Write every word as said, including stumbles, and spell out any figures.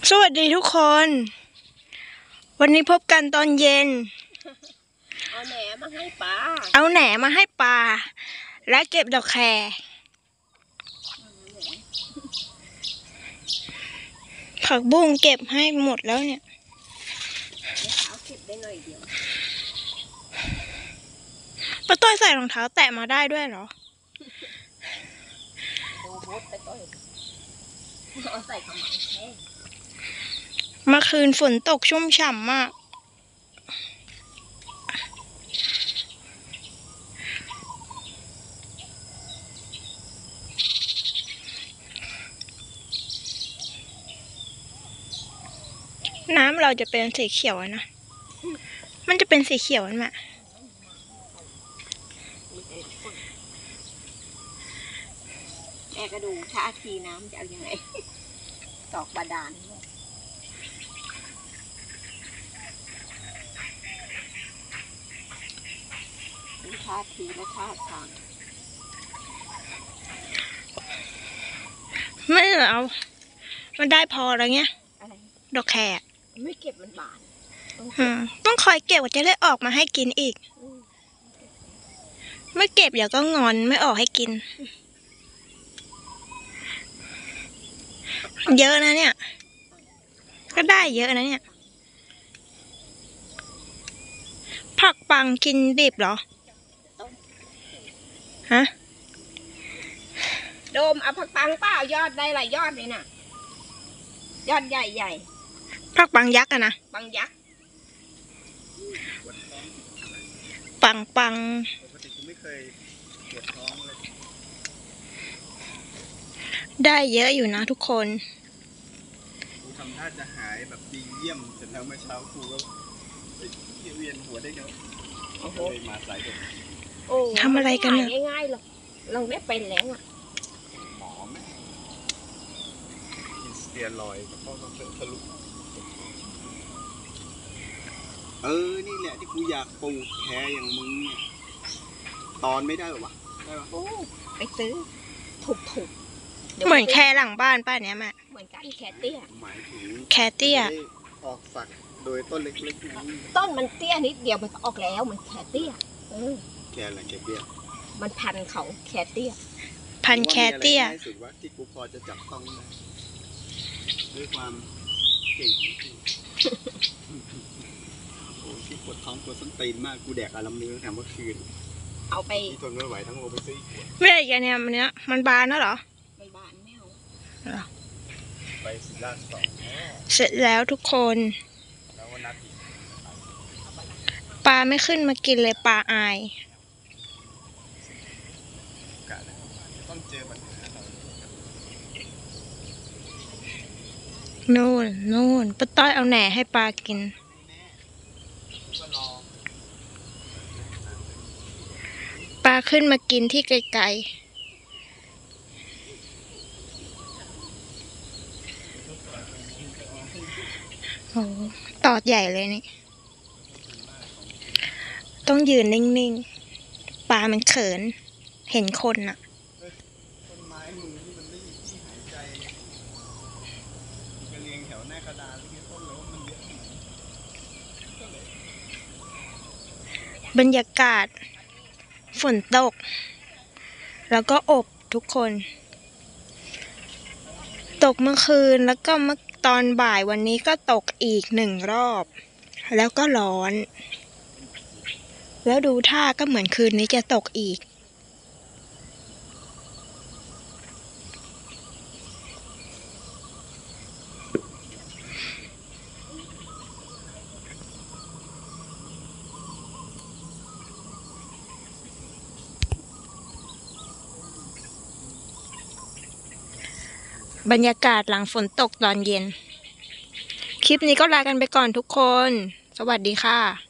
สวัสดีทุกคนวันนี้พบกันตอนเย็นเอาแหนมาให้ปลาเอาแหนมาให้ปลาและเก็บดอกแครผักบุ้งเก็บให้หมดแล้วเนี่ยเท้าเก็บได้หน่อยเดียวป้าต้อยใส่รองเท้าแตะมาได้ด้วยเหรอโอ้โหไปต้อยเอาใส่กระมังแค่เมื่อคืนฝนตกชุ่มฉ่ำมากน้ำเราจะเป็นสีเขียวนะมันจะเป็นสีเขียวนะแม่ก็ดูท่าทีน้ำจะเอายังไงตอกบาดาลดูท่าทีและท่าทางไม่เอามันได้พออะไรเงี้ยดอกแครไม่เก็บมันบานต้องคอยเก็บว่าจะได้ออกมาให้กินอีกไม่เก็บเดี๋ยวก็งอนไม่ออกให้กินเยอะนะเนี่ยก็ได้เยอะนะเนี่ยผักปังกินดิบเหรอฮะโดมเอาผักปังเปล่ายอดได้หลายยอดเลยน่ะยอดใหญ่ใหญ่ผักปังยักษ์อะนะปังยักษ์ปังปังปกติกูไม่เคยปวดท้องเลยได้เยอะอยู่นะทุกคนกูทำท่าจะหายแบบดีเยี่ยมเสร็จแล้วเมื่อเช้ากูก็เวียนหัวได้เยอะเลยมาสายเด็กทำอะไรกันเนี่ยง่ายๆหรอกเราไม่เป็นแล้วอ่ะหมอไหมกินสเตียรอยด์กับพ่อต้องทะลุเออนี่แหละที่กูอยากปลูกแคอย่างมึงเนี่ยตอนไม่ได้หรอวะได้ปะโอ้ไปซื้อถูกถูกเหมือนแคหลังบ้านป้าเนี้ยแม่เหมือนกันแคเตี้ยหมายถึงแคเตี้ยออกฝักโดยต้นเล็กๆนั้นต้นมันเตี้ยนิดเดียวมันออกแล้วมันแคเตี้ยเออแคอะไรแคเตี้ยมันพันเขาแคเตี้ยพันแคเตี้ยสุดว่าที่กูพอจะจับต้องได้ด้วยความเก่งโอ้ที่ปวดท้องปวดส้นตีนมากกูแดกอารัมนี้ตั้งแต่เมื่อคืนเอาไปที่ทนไม่ไหวทั้งโลไปซื้อไม่ได้กันเนี่ยมันเนี้ยมันบานแล้วเหรอมันบานไม่เอาไปสิล่าสองเสร็จแล้วทุกคนปลาไม่ขึ้นมากินเลยปลาอายต้องเจอปัญหานู่นนู่นป้าต้อยเอาแหน่ให้ปลากินปลาขึ้นมากินที่ไกลๆโอ้ตอดใหญ่เลยนี่ต้องยืนนิ่งๆปลามันเขินเห็นคนน่ะต้นไม้มือที่มันไม่มีที่หายใจกระเรียงแถวหน้ากระดานที่ต้นแล้วมันเยอะบรรยากาศฝนตกแล้วก็อบทุกคนตกเมื่อคืนแล้วก็เมื่อตอนบ่ายวันนี้ก็ตกอีกหนึ่งรอบแล้วก็ร้อนแล้วดูท่าก็เหมือนคืนนี้จะตกอีกบรรยากาศหลังฝนตกตอนเย็นคลิปนี้ก็ลากันไปก่อนทุกคนสวัสดีค่ะ